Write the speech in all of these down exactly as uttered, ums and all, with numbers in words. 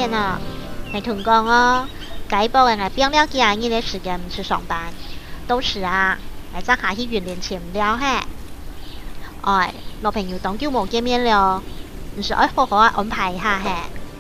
的呢。你同讲哦，解报人係變了幾廿日嘅時間唔去上班，到時啊，你真係去原年前唔了嘿。哎，老朋友當叫冇見面了，唔是愛好好啊安排一下嘿。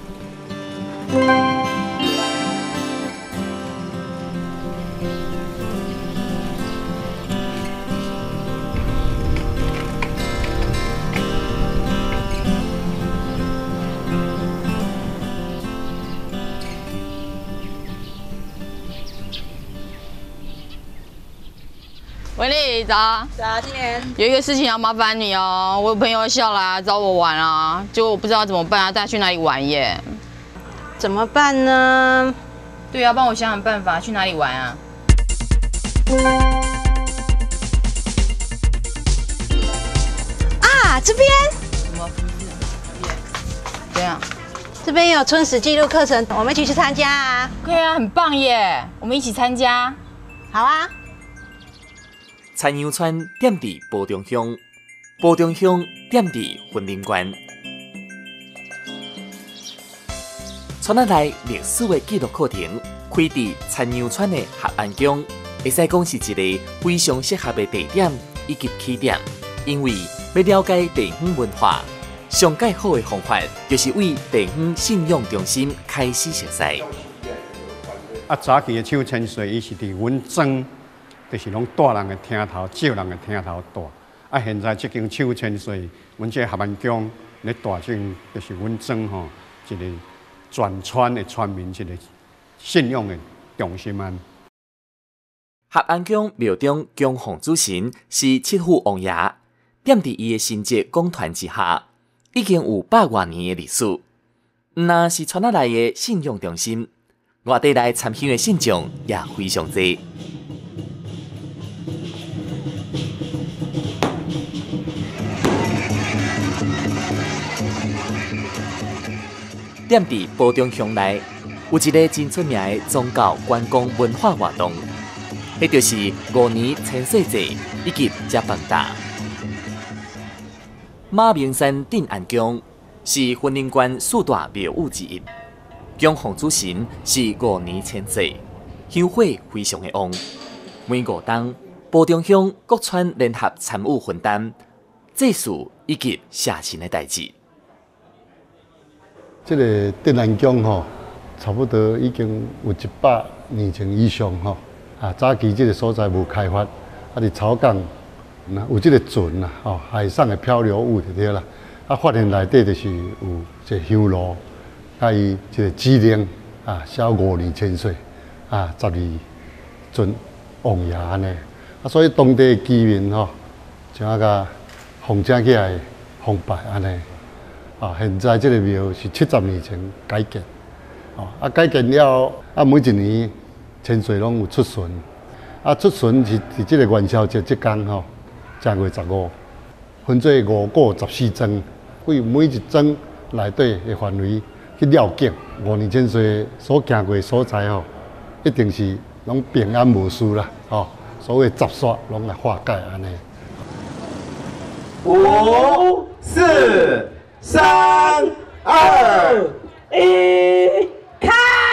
伟丽，早。 早，今年有一个事情要麻烦你哦，我有朋友笑啦，找我玩啊，结果我不知道怎么办啊，带他去哪里玩耶？ 怎么办呢？ 对啊，帮我想想办法，去哪里玩啊？ 啊，这边什么？这样？ 这边有春史记录课程，我们一起去参加啊！ 可以啊，很棒耶，我们一起参加。 好啊。 田阳村点伫埔中乡，埔中乡点伫云林县。村仔内历史的纪录课程开伫田阳村的合安宫，会使讲是一个非常适合的地点以及起点。因为要了解地方文化，上介好的方法就是为地方信仰中心开始熟悉。 啊，早期的唱千岁，伊是伫阮庄。就是拢大人的厅头，少人的厅头大。啊，现在这间手千岁，阮这合安宫咧大正，就是阮庄吼一个全村的村民一个信仰的中心啊。 合安宫庙中供奉主神是七虎王爷，点伫伊的神节讲团之下，已经有百外年的历史。若是村仔内的信仰中心，外地来参香的信众也非常多。点伫埔中乡内，有一个真出名的宗教观光文化活动，迄就是五年千岁祭以及食饭大。马鸣山镇安宫是云林县四大庙宇之一，供奉主神是五年千岁，香火非常的旺。每五冬，埔中乡各村联合参与分担祭祀以及社神的代志。 这个镇安宫吼，差不多已经有一百年前以上吼。啊，早期这个所在无开发，啊，伫草港，有这个船啦，吼，海上的漂流物就对啦。啊，发现内底就是有这香炉，甲伊这个指令啊，写五年千岁，啊，十二尊王爷安尼。啊，所以当地的居民吼，像啊个奉请起来奉拜安尼。啊，现在这个庙是七十年前改建，哦，啊改建了，啊每一年千岁拢有出巡，啊出巡是伫这个元宵节这天吼，正月十五，分做五个十四庄，为每一庄内底的范围去了解五年千岁所行过的所在吼，一定是拢平安无事啦，吼，所谓杂煞拢来化解安尼。 五四。三二一， 开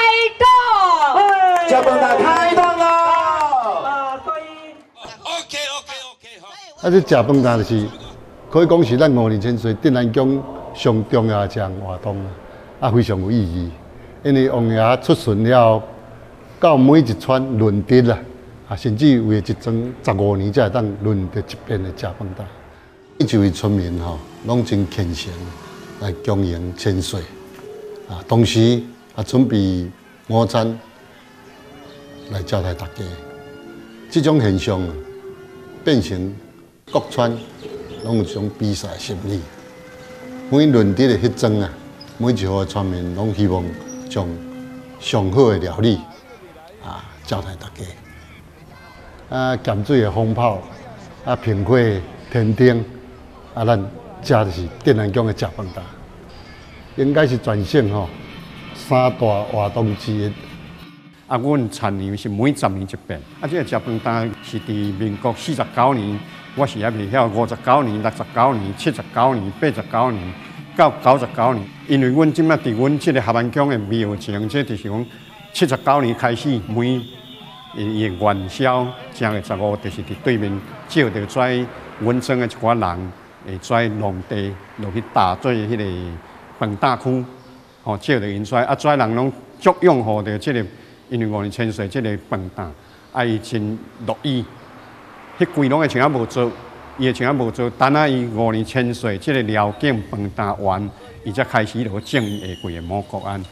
动！ 小朋友开动了！ 啊，可以。 OK OK OK 好。 啊，这食饭当就是可以讲是咱五年千岁镇安宫上重要的一项活动啊，非常有意义。因为王爷出巡了，到每一村轮值啦，啊，甚至为一庄十五年才会当轮得一遍的食饭当。这位村民吼，拢真虔诚。来供迎千岁啊，同时也准备午餐来招待大家。这种现象变成各村拢有一种比赛心理。每轮值的迄庄啊，每一户的村民拢希望将上好的料理啊招待大家。啊，咸水的风炮，啊，平火天灯，啊，咱。食就是镇安宫的食饭大，应该是全省吼三大活动之一。 啊，阮田阳是每十年一遍。啊，这个食饭大是伫民国四十九年，我是也未晓五十九年、六十九年、七十九年、八十九年， 到九十九年，因为阮即摆伫阮即个合安宫的庙前，即就是讲七十九年开始，每伊的元宵正月十五，就是伫对面借着跩阮庄的一寡人，会跩农地落去打做迄个饭大区，吼借着因跩，啊跩人拢足拥护着即个，因为五年千岁即个饭大，啊伊真乐意，迄规拢会像啊无做。伊会像啊无做，等啊伊五年千岁，即个辽境饭大完，伊才开始落去整伊下跪的某国安。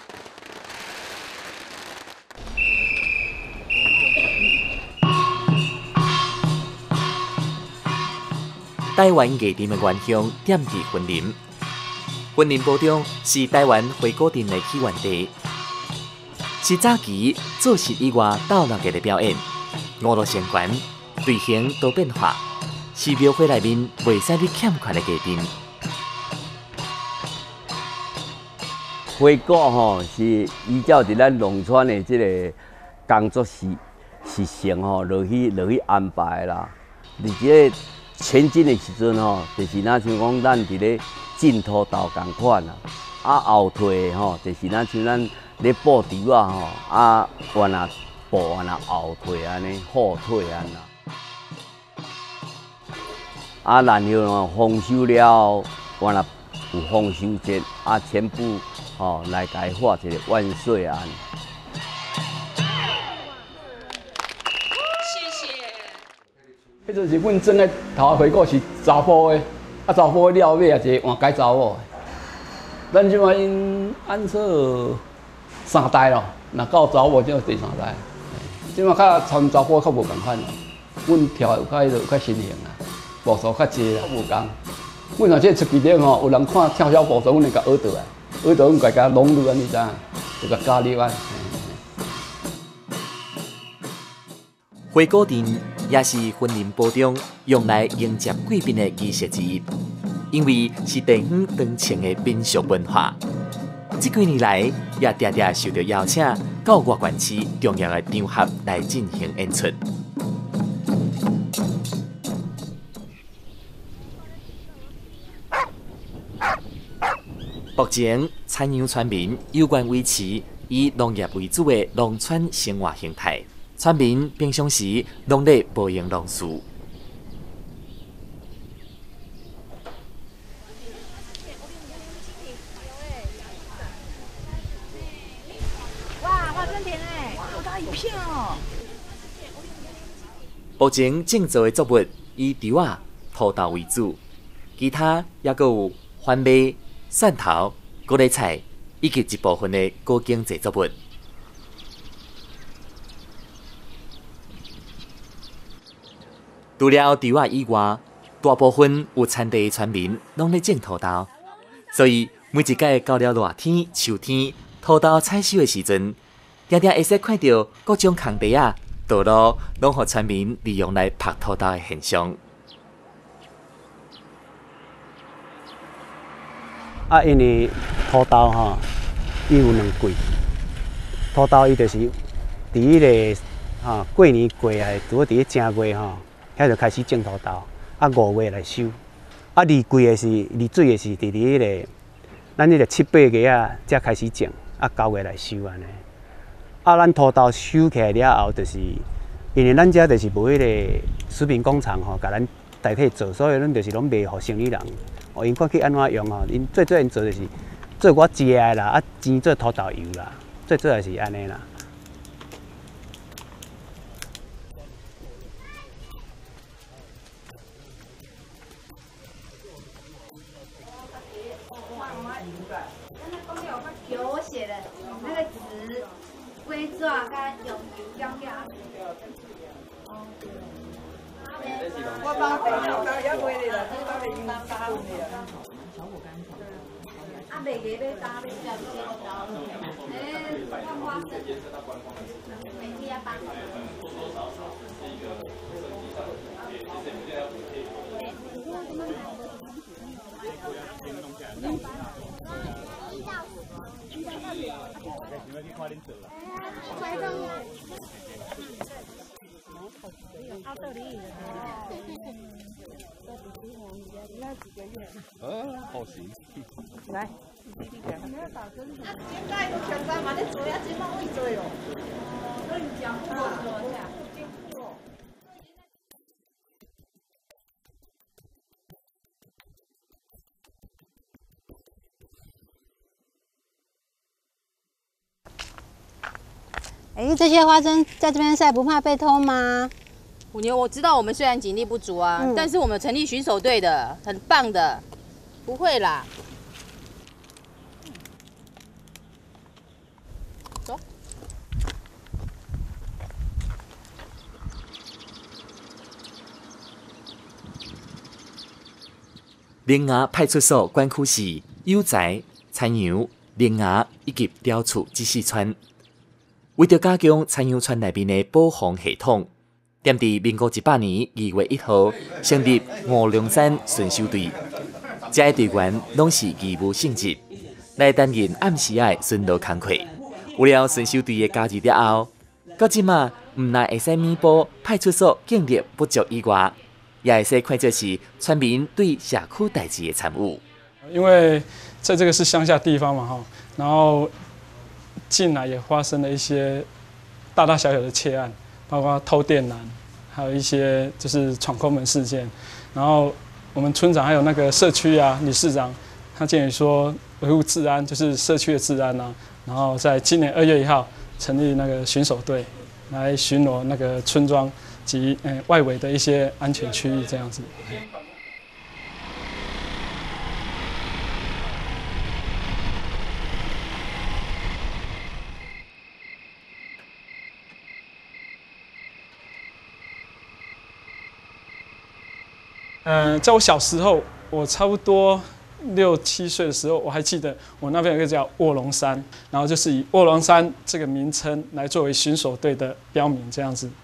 台湾艺店的原乡点伫云林，云林埔中是台湾回锅店的起源地，是早期做事以外斗六个的表演，五路相关，队形多变化。是庙会内面袂使你欠缺的艺店。 花果吼是依照伫咱农村的即个工作时时程吼，落去落去安排啦。伫即个前进的时阵吼，就是咱像讲咱伫咧进土豆共款啦。啊后退吼，就是咱像咱咧布条啊吼，啊完啊布完啊后退安尼，后退安啦。啊，然后呢，丰收了，完了有丰收节，啊，全部吼、哦、来改画一个万岁安。 谢谢。迄就是阮庄的头回顾是查甫的，啊查甫的了尾啊一个换改查某的。咱即摆因按说三代咯，若到查某就第三代。即摆较参查甫较无共款咯，阮跳有较迄个较新型啦。步数较济啦，无共。阮若即出去了吼，有人看跳小步数，阮会甲学倒来，学倒阮家家拢入安尼知，就甲加入安。 花果殿也是云林埔中用来迎接贵宾的仪式之一，因为是地方传承的民俗文化。这几年来，也常常受到邀请到外县市重要的场合来进行演出。目前，产养村民有关维持以农业为主的农村生活形态。村民平常时拢在保养农事。 哇，花生田哎，好大一片哦！ 目前正做的作物以稻仔、土豆为主，其他也阁有番麦、蒜头、高丽菜以及一部分的高经济作物。除了稻仔以外，大部分有产地的村民拢咧种土豆，所以每一届到了热天、秋天，土豆采收的时阵，常常会使看到各种空地啊、道路，拢互村民利用来拍土豆的现象。 啊，因为土豆吼，伊有两季，土豆伊就是伫迄个吼过年过啊，拄好伫咧正月吼。遐就开始种土豆，啊五月来收，啊二季的是二水的是伫伫迄个，咱迄个七八月啊才开始种，啊九月来收安尼。啊，咱土豆收起来了后，就是因为咱遮就是无迄个食品工厂吼，甲咱代替做，所以咱就是拢卖互生意人。哦，因看去安怎用吼，因最主要做就是做我食的啦，啊煎做土豆油啦，最主要是安尼啦。 有我写的那个词，龟爪跟有姜姜。 我包肥肉干也买哩啦，你包肥肉干包哩啦。 啊，袂个要打袂叫先招。诶，万花生，每天要八十。 呃，好行。 来。现在都全山嘛，你做呀，今晚会做哦。所以讲不过做呀。 哎，这些花生在这边晒不怕被偷吗？ 虎妞，我知道我们虽然警力不足啊， 嗯、 但是我们成立巡守队的，很棒的，不会啦。走。 铃芽派出所管区是有才、产阳、铃芽以及雕厝这四川。为着加强产阳村内面的保防系统，踮伫民国一百年二月一号成立五龙山巡守队。这些队员拢是义务性质，来担任暗时的巡逻工作。有了巡守队的加入了后，到即马毋但会使弥补派出所警力不足以外，也会使看作是村民对社区代志的参与。 因为在这个是乡下地方嘛，哈，然后近来也发生了一些大大小小的窃案，包括偷电缆，还有一些就是闯空门事件。然后我们村长还有那个社区啊理事长，他建议说维护治安，就是社区的治安啊。然后在今年二月一号成立那个巡守队，来巡逻那个村庄及呃外围的一些安全区域这样子。嗯、呃，在我小时候，我差不多六七岁的时候，我还记得我那边有一个叫卧龙山，然后就是以卧龙山这个名称来作为巡守队的标明，这样子。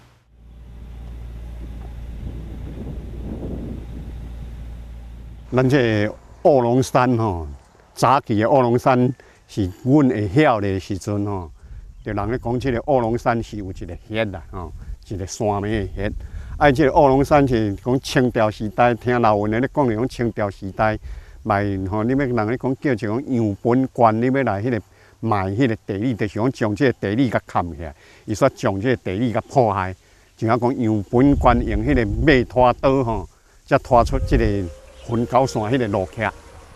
咱这卧龙山吼，早期的卧龙山是阮会晓的时阵吼，就人咧讲，这个卧龙山是有一个穴啦，吼，一个山脉的穴。啊，这个卧龙山是讲清朝时代，听老文的咧讲，讲清朝时代卖吼，你要人咧讲叫就讲杨本官，你要来迄个卖迄个地理，就是讲将这个地理甲砍起来，伊说将这个地理甲破坏，就讲讲杨本官用迄个马拖刀吼，才拖出这个云高线迄个路客。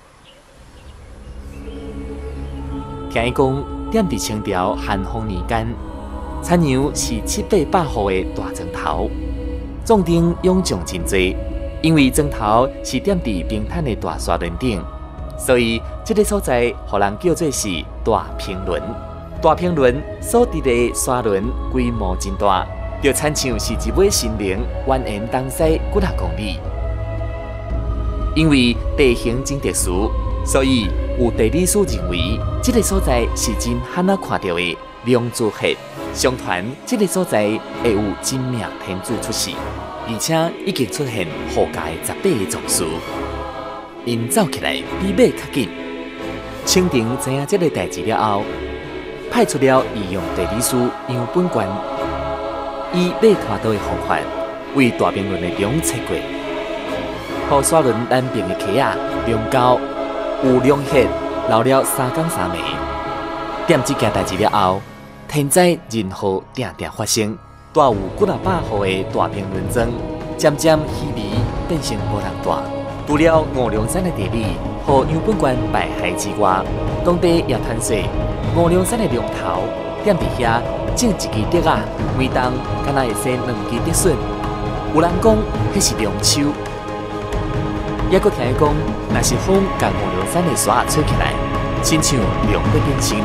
听伊讲，踮伫清朝咸丰年间，产阳是七八百户的大庄头。壮丁涌众真多，因为庄头是踮伫平坦的大沙轮顶，所以这个所在互人叫做是大平轮。大平轮所伫的沙轮规模真大，就亲像是一尾神灵蜿蜒东西几啊公里。因为地形真特殊，所以有地理师认为这个所在是真罕啊看到的龙珠穴。相传这个所在会有真命天子出世，而且已经出现护驾的十八个壮士，因走起来比马较紧。清廷知影这个代志了后，派出了御用地理师杨本官，以马拖刀的方法为大平轮的中切过，互沙轮南边的溪仔龙沟有龙穴留了三更三暝。点这件代志了后，天灾人祸定定发生，大有几啊百户的大平轮庄，渐渐稀微变成无人住。除了五龙山的地理，和杨本官败害之外，当地也传说五龙山的龙头踮伫遐种一支竹啊，每当敢若会生两支竹笋。有人讲迄是龙树，也佫听伊讲，若是风甲五龙山的沙吹起来，亲像龙要变身。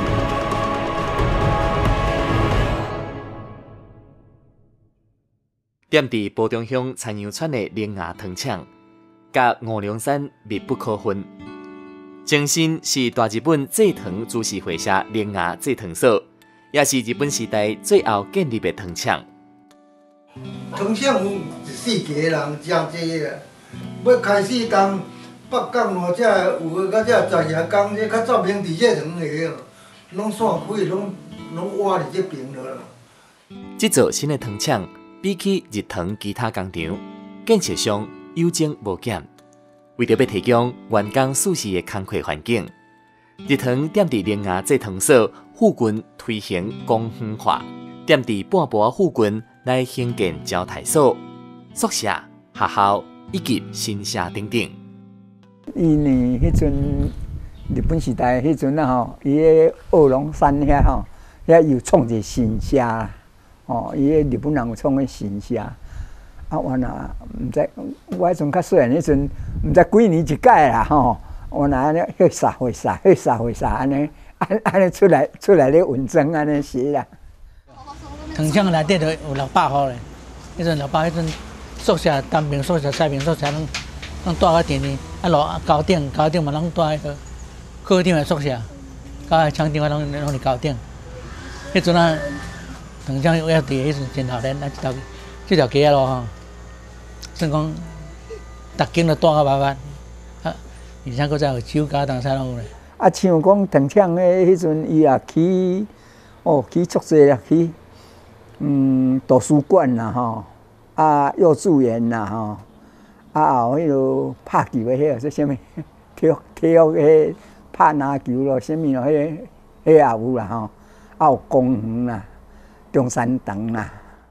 踮伫埔中乡产阳村的铃芽糖厂，甲五龙山密不可分。前身是大日本制糖株式会社铃芽制糖所，也是日本时代最后建立的糖厂。 糖厂有一四家人，真济个。要开始工北港路，才有个到这十二工，这较早明伫这糖个，拢散开，拢拢挖伫这边了啦。 这座新的糖厂比起日塘其他工厂，建设上有增无减。为着要提供员工舒适的工课环境，日塘踮伫铃芽制糖所附近推行工园化，踮伫半坡附近来兴建招待所、宿舍、学校以及新社等等。 伊呢，迄阵日本时代迄阵啊吼，伊个恶龙山遐吼，遐有创一个新社啦，哦，伊个日本人有创个新社。啊，我若毋知，我迄阵较细汉迄阵，毋知几年一届啦吼。我若安尼血洒血洒血洒血洒安尼，安安尼出来出来咧文章安尼写啦。 糖厂内底就有六百户咧，迄阵六百迄阵宿舍、东平宿舍、西平宿舍拢拢住较甜甜，啊落高顶高顶嘛拢住迄个客厅的宿舍，甲厂顶啊拢拢伫高顶。迄阵啊，糖厂要伫迄阵真后年啊，即条即条街咯吼。算讲，逐间都住到麻烦，啊，而且搁再有酒家当啥拢有咧。 啊，像讲糖厂诶，迄阵伊也起，哦，起足济啦，起，嗯，图书馆啦吼，啊，幼稚园啦吼，啊，后迄落拍球诶，迄个说啥物？体育体育诶，拍篮球咯，啥物咯，迄个迄也有啦吼，啊，有公园啦，中山堂啦。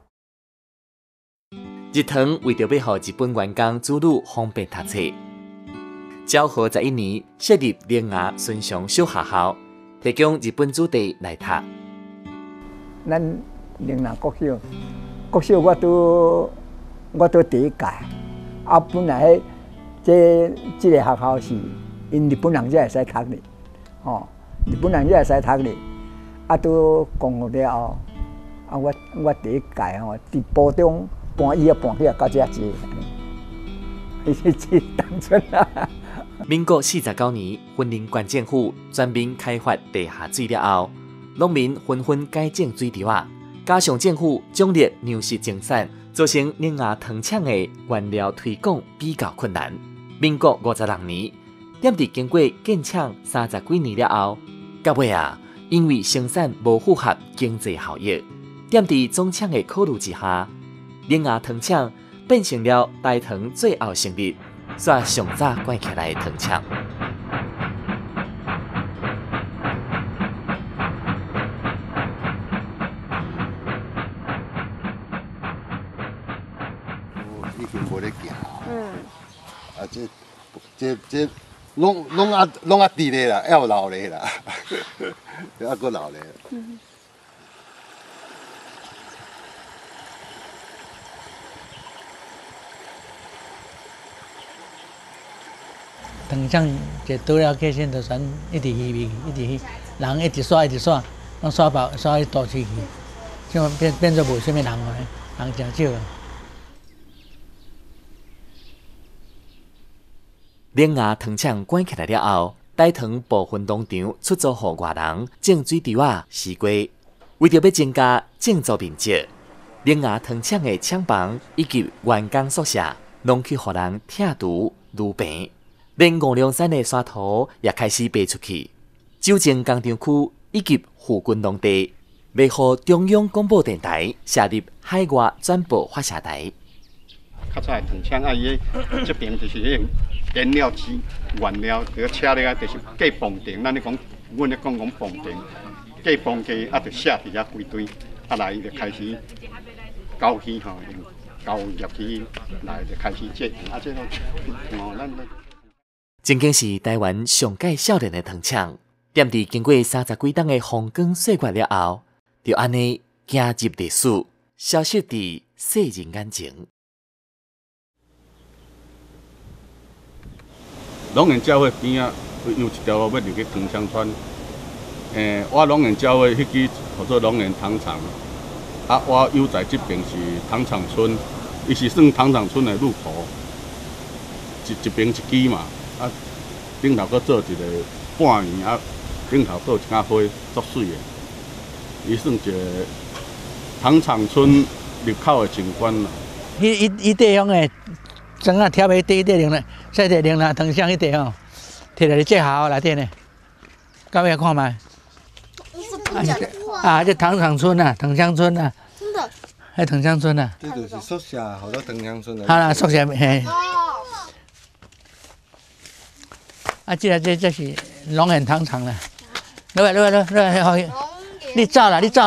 日塘为着要予日本员工子女方便读册，昭和十一年设立铃芽顺祥小学校，提供日本子弟来读。 咱铃芽国小，国小我拄我拄第一届，啊，本来这这个学校是因日本人才会使读哩，吼，日本人才会使读哩，啊，拄公学了后，啊，我我第一届吼，伫埔中。搬伊啊搬起来到遮济，伊是这当初啊。 民国四十九年，云林县政府全面开发地下水了后，农民纷纷改种水稻啊，加上政府奖励粮食增产，造成铃芽糖厂的原料推广比较困难。民国五十六年，踮伫经过建厂三十几年了后，到尾啊，因为生产无符合经济效益，踮伫总厂的考虑之下。铃芽糖厂变成了大糖最后成立、煞上早关起来的糖厂。 已经无咧行。 嗯。 啊，这这这拢拢啊拢啊低咧啦，还有老咧啦，还佫老咧。嗯。 糖厂一倒了过身，就全一直去去，一直去，人一直刷一直刷，拢刷爆刷去大市去，像变变做无啥物人啊，人真少啊。 铃芽糖厂关起来了后，大糖部分农场出租予外人种水稻啊、西瓜，为着要增加建筑面积，铃芽糖厂的厂房以及员工宿舍，拢去予人拆除愈平。连五梁山的沙土也开始卖出去，酒精工厂区以及附近农地，卖予中央广播电台设立海外转播发射台。 较早的糖厂啊，伊个这边就是迄原料机原料，个车咧啊，就是计磅定，咱咧讲，阮咧讲讲磅定，计磅计啊，就写伫遐规堆，啊来就开始高起吼，用高入去来就开始制，啊这种哦，咱。 曾经是台湾上届少年的糖厂，踮伫经过三十几档的风光岁月了后，就安尼行入历史，消失伫世人眼前。 龙岩教会边啊有一条路要入去糖厂村，诶、欸，我龙岩教会迄支叫做龙岩糖厂，啊，我有在这边是糖厂村，伊是算糖厂村的入口，一一边一支嘛。啊，顶头阁做一个半圆啊，顶头阁有一架花，足水的。伊算一个糖厂村入口的景观啦。 迄伊伊地方的砖啊贴喺地地上咧，晒地铃芽糖厂迄地吼，摕来这校内底呢，到尾看卖。啊，这糖厂村啊，糖厂村啊。 真的。 迄藤乡村啊。 这就是宿舍，好多藤乡村的。 好啦，宿舍嘿。啊，这个这这是龙眼糖厂啦。落来落来落来，好，你走啦，你走。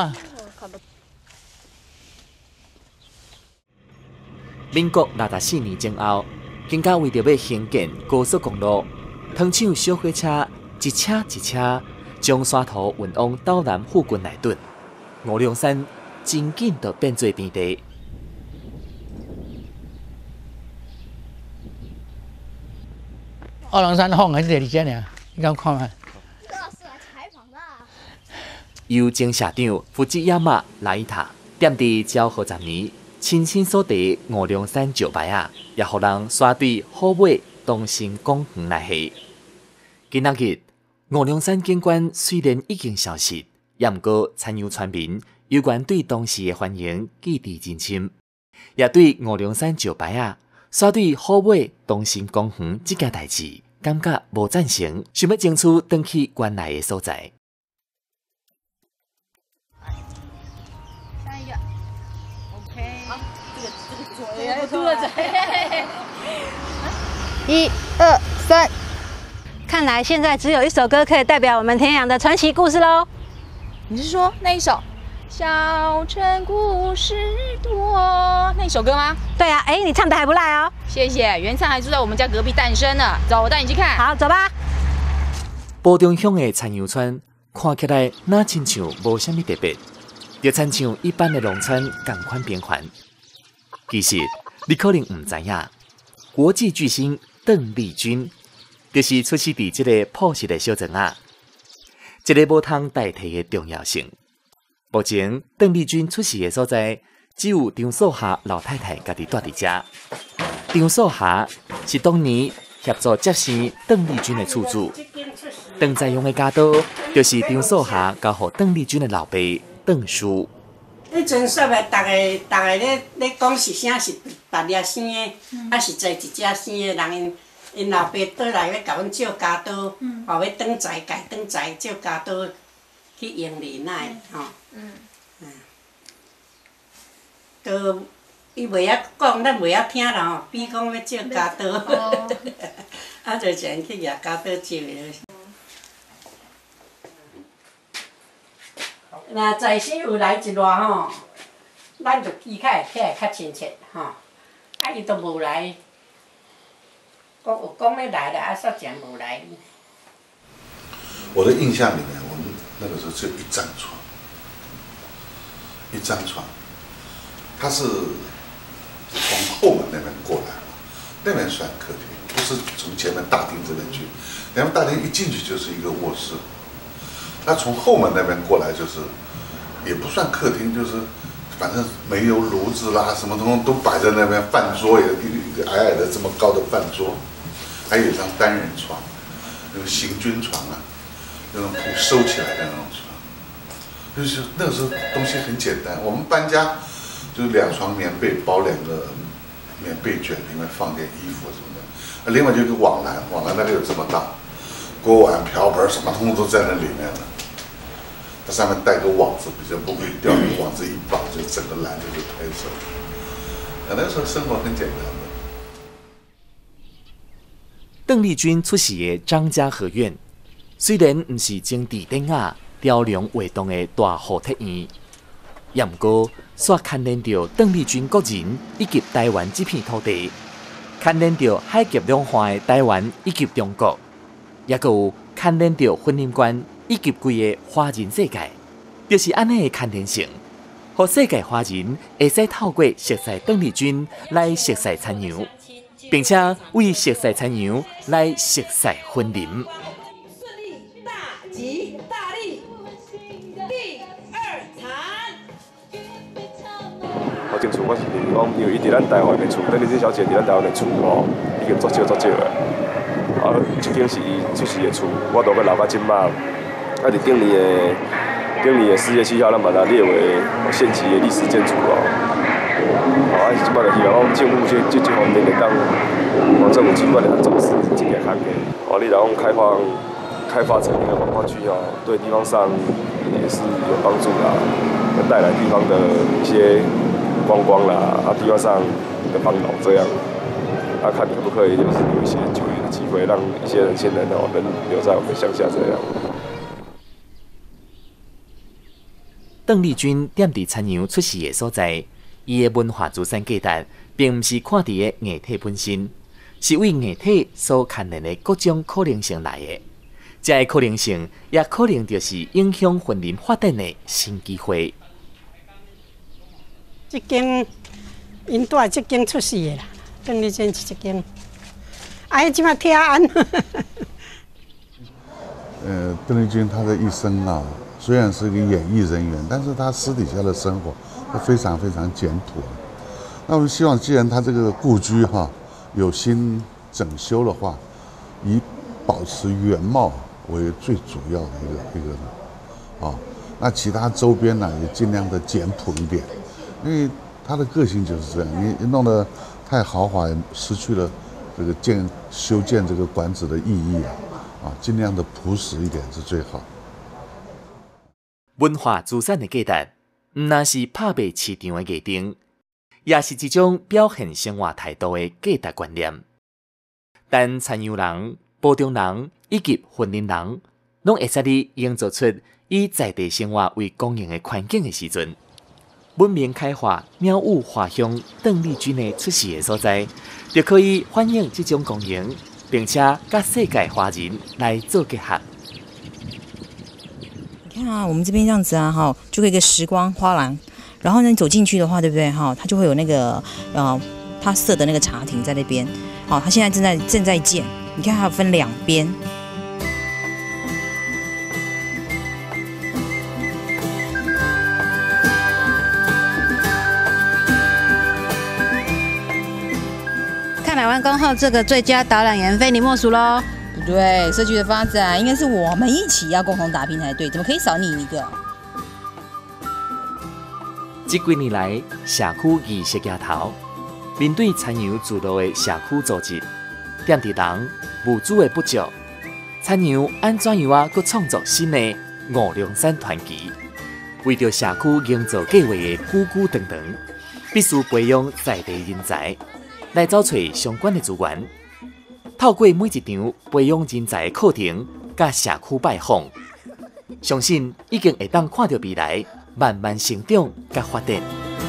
民国六十四年前后，更加为着要兴建高速公路，糖厂小火车一车一车将山头运往岛南附近来屯，五龙山真紧就变做平地。 二龙山放的是第二只尔，你敢看下？ 由前社长负责亚马来塔，踮伫昭和十年，亲身所地五龙山石牌啊，也互人刷对好尾东兴公园来下。今仔日五龙山景观虽然已经消失，也毋过参与村民有关对当时的欢迎记忆真深，也对五龙山石牌啊刷对好尾东兴公园这件代志感觉无赞成，想要争取回去原来的所在。 下一个 ，OK， 好，这个这个嘴，嘟了嘴， 一二三。看来现在只有一首歌可以代表我们田阳的传奇故事喽。 你是说那一首《小城故事多》那一首歌吗？ 对啊，哎，你唱的还不赖哦。 谢谢，原唱还住在我们家隔壁诞生呢。走，我带你去看。 好，走吧。 埔中乡的田阳村看起来哪亲像无啥物特别，就亲像一般的农村同款平凡。其实你可能唔知影，国际巨星邓丽君就是出世伫这个朴实的小镇啊，一个无通代替的重要性。目前邓丽君出世的所在，只有张素霞老太太家己住伫遮。张素霞是当年协助接生邓丽君的厝主，邓在用的家刀就是张素霞交予邓丽君的老爸邓叔。 迄阵说的，逐个逐个咧咧讲是啥是别粒生的，啊是在一只生的人因。因老爸倒来要甲阮借家刀，吼、嗯、要转财改转财借家刀去用哩奈吼。嗯。嗯。都伊袂晓讲，咱袂晓听啦吼，边讲要借家刀，哦、啊就只能去举家刀借了。若财神有来一偌吼，咱就记较会起来较亲切吼，啊伊都无来。讲有讲要来了，啊，煞真无来。 我的印象里面，我们那个时候只有一张床，一张床，它是从后门那边过来嘛，那边算客厅，不是从前面大厅这边去。前面大厅一进去就是一个卧室，那从后门那边过来就是，也不算客厅，就是反正煤油炉子啦，什么东西都摆在那边，饭桌也一个矮矮的这么高的饭桌。还有一张单人床，那种行军床啊，那种可以收起来的那种床，就是那个时候东西很简单。我们搬家就是两床棉被包两个棉被卷，里面放点衣服什么的。另外就一个网篮，网篮大概有这么大，锅碗瓢盆什么通通都在那里面了。它上面带个网子，比较不会掉，网子一绑就整个篮子就抬走。啊，那时候生活很简单的。 邓丽君出世的张家合院，虽然不是种地顶啊雕梁画栋的大户体院，也毋过煞牵连着邓丽君个人以及台湾这片土地，牵连着海峡两岸的台湾以及中国，也佫有牵连着婚姻观以及规个华人世界，就是安尼的牵连性，互世界华人会使透过熟悉邓丽君来熟悉田阳。并且为熟悉田阳来熟悉婚姻。 顺利大吉大利，第二场。 好清楚，我是讲，因为伊伫咱台湾的厝，邓丽君小姐伫咱台湾的厝吼，已经足少足少的。啊，这间是伊出世的厝，我都要留到今嘛。啊，伫顶年的顶年的四月七号，咱把它列为县级的历史建筑哦。啊，即摆就希望讲政府这这这方面会当，往政府机关来重视这个行业。哦，你若讲开放开发成一个文化区哦，对地方上也是有帮助啦，带来地方的一些观光啦，啊，地方上的帮忙这样，啊，看可不可以就是有一些就业的机会，让一些年轻人哦能留在我们乡下这样。 邓丽君踮伫田阳出世的所在，伊的文化资产价值，并毋是看伫个艺体本身，是为艺体所牵连的各种可能性来的。这个可能性，也可能就是影响婚姻发展的新机会。 这间因住这间出世的啦，邓丽君是这间。哎，即马听安。 呃，邓丽君她的一生啊。虽然是个演艺人员，但是他私底下的生活都非常非常简朴。那我们希望，既然他这个故居哈有新整修的话，以保持原貌为最主要的一个一个啊，那其他周边呢也尽量的简朴一点，因为他的个性就是这样，你弄得太豪华，失去了这个建修建这个馆子的意义啊，啊，尽量的朴实一点是最好。 文化资产的价值，毋但是拍卖市场的艺定，也是一种表现生活态度的价值观念。但田阳人、埔中人以及云林人，拢会使你营造出以在地生活为公营的环境的时阵，文明开化、鸟语花香、邓丽君的出世的所在，就可以反映这种公营，并且甲世界华人来做结合。 看啊，我们这边这样子啊，哈，就会一个时光花廊，然后呢，你走进去的话，对不对？哈，它就会有那个呃，它设的那个茶亭在那边，好，它现在正在正在建，你看它有分两边。 看来完工后，这个最佳导览员非你莫属喽。 不对，社区的发展应该是我们一起要共同打拼才对，怎么可以少你一个？ 这几年来，社区仪式街头面对田阳诸多的社区组织，点地人物资的不足，田阳安怎样啊？佮创作新的五龙山团旗，为着社区营造计划的久久长长，必须培养在地人才，来找找相关的资源。透过每一场培养人才的课程，甲社区拜访，相信已经会当看到未来慢慢成长甲发展。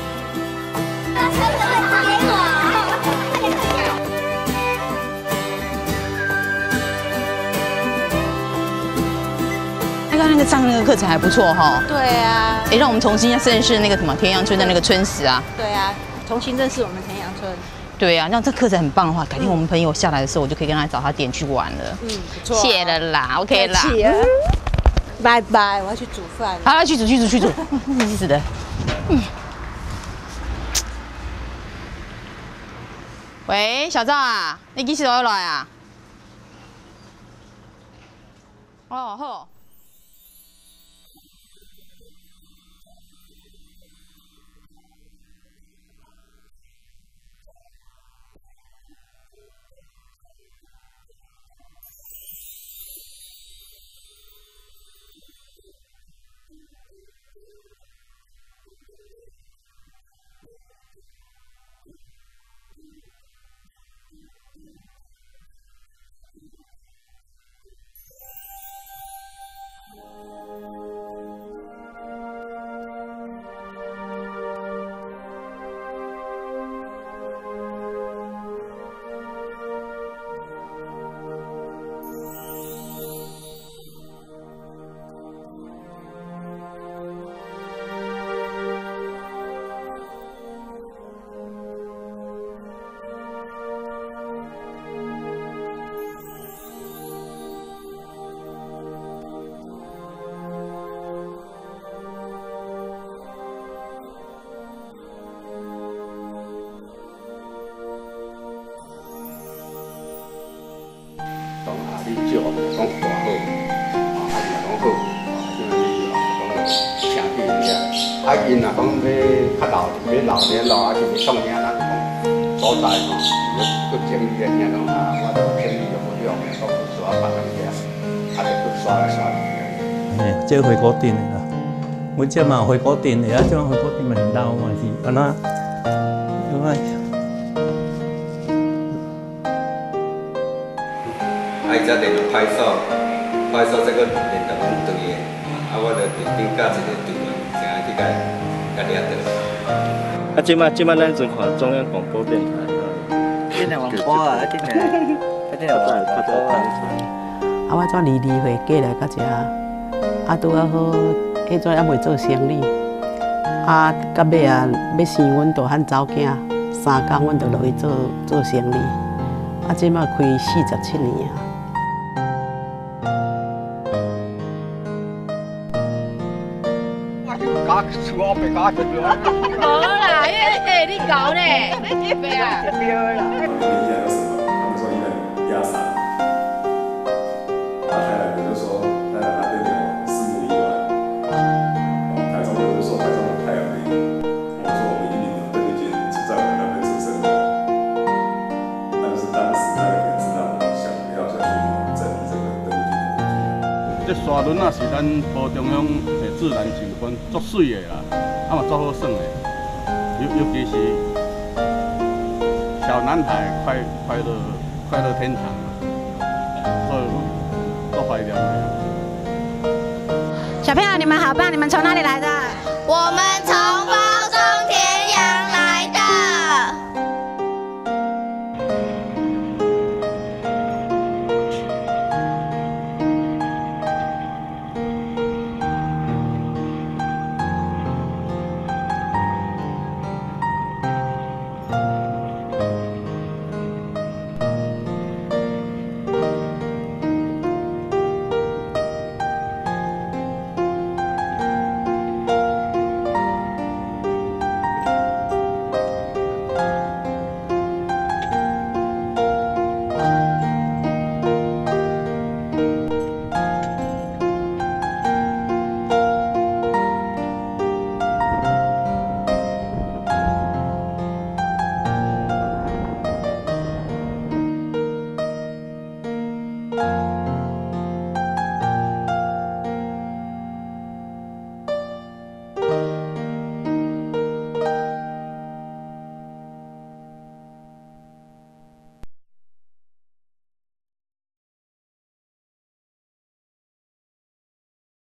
刚刚那个上那个课程还不错哈。 对啊。 哎，让我们重新认识那个什么田阳村的那个村史啊。 对啊，重新认识我们田阳村。 对啊，那这课程很棒的话，改天我们朋友下来的时候，我就可以跟他找他点去玩了。 嗯，不错。 谢了啦 ，OK 啦。 拜拜，我要去煮饭。 好，去煮去煮去煮，是的。嗯。喂，小赵啊，你几时回来啊？哦好。 你借我讲大好，啊，还是讲好，啊，因为你讲讲兄弟遐，啊，因若讲要较老，要老年老，啊，是要创啥，咱讲所在吼，要要整理的，遐讲啊，我都整理就无用，讲刷别人遐，啊，就去刷来刷去。 嘿，这回锅店的啦，我这嘛回锅店的，啊，这回锅店嘛老嘛是，安那有啊。 啊，伊才联络派出所，派出所再搁联络阮队的，啊，我着订订甲一个队员，正爱去甲甲掠到。 啊，即摆即摆咱阵看中央广播电台。电台广播啊，电台，电台广播。 啊，我做二二岁过来到遮，啊，拄啊好，迄阵还袂做生理，啊，到尾啊要生阮大汉查某囝，三工阮就落去做做生理，啊，即摆开四十七年啊。 搞厝我别搞这个。好啦，哎哎，你搞呢？你别啊！别啦。 他们说因为压傻，啊，台南人就说台南那边有四目一丸，台中人就说台中有太阳力。我说我们一零的邓丽君是在我们那边出生的，但是当时那个也是让我想要下去整理这个邓丽君的故居。 这沙轮啊是咱高中央的自然景观，足水的啦，啊嘛足好耍的，尤尤其是小男孩快快乐快乐天堂，所以足怀念的。 小朋友，你们好棒！你们从哪里来的？ 我们从